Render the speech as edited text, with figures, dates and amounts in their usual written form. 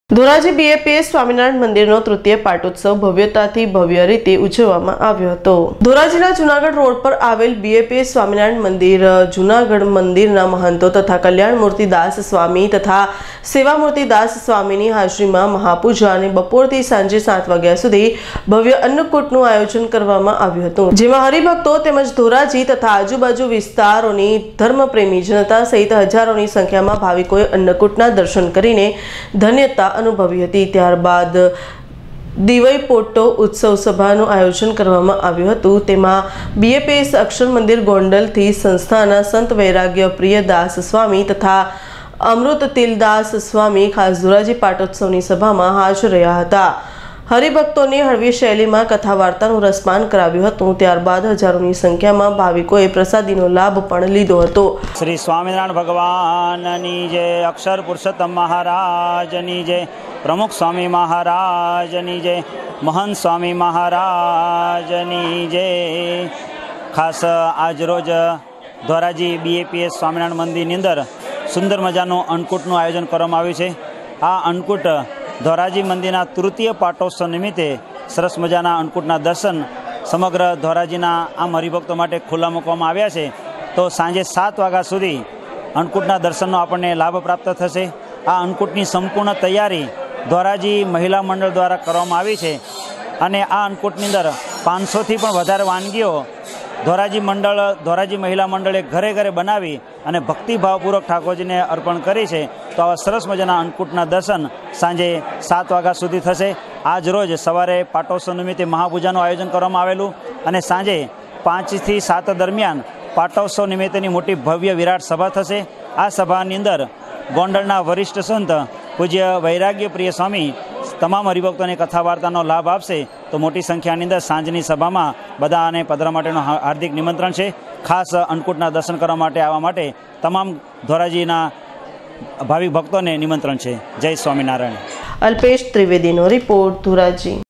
Dhoraji BAPS Swaminarayan મંદિરનો તૃતીય પાટોત્સવ ભવ્યતાથી ભવ્ય રીતે ઉજવવામાં આવ્યો હતો। ધોરાજીના જૂનાગઢ રોડ પર આવેલ બીએપીએસ સ્વામિનારાયણ મંદિર જૂનાગઢ મંદિરના મહંતો તથા કલ્યાણમૂર્તિ દાસ સ્વામી તથા સેવામૂર્તિ દાસ સ્વામીની હાજરીમાં મહાપૂજા અને બપોરથી સાંજે 7 વાગ્યા સુધી ભવ્ય અન્નકૂટનું આયોજન કરવામાં આવ્યું હતું, જેમાં હરિભક્તો તેમજ ધોરાજી તથા આજુબાજુ વિસ્તારોની ધર્મપ્રેમી જનતા સહિત હજારોની સંખ્યામાં ભાવિકોએ અન્નકૂટના દર્શન કરીને ધન્યતા અનુભવી હતી। ત્યારબાદ દિવાઈ પોટો ઉત્સવ સભાનું આયોજન કરવામાં આવ્યું હતું। તેમાં બીએપીએસ અક્ષર મંદિર ગોંડલથી સંસ્થાના સંત વૈરાગ્ય પ્રિય દાસ સ્વામી તથા અમૃત તિલદાસ સ્વામી ખાસ ધોરાજી પાટોત્સવની સભામાં હાજર રહ્યા હતા। હરિભક્તોની હળવી શૈલીમાં કથા વાર્તાનું રસપાન કરાવ્યું હતું। ત્યારબાદ હજારોની સંખ્યામાં ભાવિકોએ પ્રસાદીનો લાભ પણ લીધો હતો। શ્રી સ્વામિનારાયણ ભગવાનની જય, અક્ષર પુરુષોત્તમ મહારાજની જય, પ્રમુખ સ્વામી મહારાજની જય, મહંત સ્વામી મહારાજની જય। ખાસ આજરોજ ધોરાજી બીએપીએસ સ્વામિનારાયણ મંદિરની અંદર સુંદર મજાનું અન્નકૂટનું આયોજન કરવામાં આવ્યું છે। આ અન્નકૂટ ધોરાજી મંદિરના તૃતીય પાટોત્સવ નિમિત્તે સરસ મજાના અન્નકૂટના દર્શન સમગ્ર ધોરાજીના આમ હરિભક્તો માટે ખુલ્લા મૂકવામાં આવ્યા છે। તો સાંજે 7 વાગ્યા સુધી અન્નકૂટના દર્શનનો આપણને લાભ પ્રાપ્ત થશે। આ અન્નકૂટની સંપૂર્ણ તૈયારી ધોરાજી મહિલા મંડળ દ્વારા કરવામાં આવી છે અને આ અન્નકૂટની અંદર 500થી પણ વધારે વાનગીઓ ધોરાજી મહિલા મંડળે ઘરે ઘરે બનાવી અને ભક્તિભાવપૂર્વક ઠાકોરજીને અર્પણ કરી છે। તો આવા સરસ મજાના અન્નકૂટના દર્શન સાંજે 7 વાગ્યા સુધી થશે। આજ રોજ સવારે પાટોત્સવ નિમિત્તે મહાપૂજાનું આયોજન કરવામાં આવેલું અને સાંજે 5 થી 7 દરમિયાન પાટોત્સવ નિમિત્તેની મોટી ભવ્ય વિરાટ સભા થશે। આ સભાની અંદર ગોંડલના વરિષ્ઠ સંત પૂજ્ય વૈરાગ્ય પ્રિય સ્વામી તમામ હરિભક્તોને કથા વાર્તાનો લાભ આપશે। તો મોટી સંખ્યાની અંદર સાંજની સભામાં બધાને પધરા માટેનું હાર્દિક નિમંત્રણ છે। ખાસ અન્નકૂટના દર્શન કરવા માટે આવવા માટે તમામ ધોરાજીના ભાવિક ભક્તોને નિમંત્રણ છે। જય સ્વામિનારાયણ। અલ્પેશ ત્રિવેદીનો રિપોર્ટ, ધોરાજી।